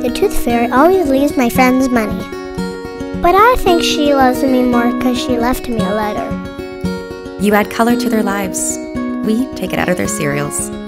The Tooth Fairy always leaves my friends money. But I think she loves me more because she left me a letter. You add color to their lives. We take it out of their cereals.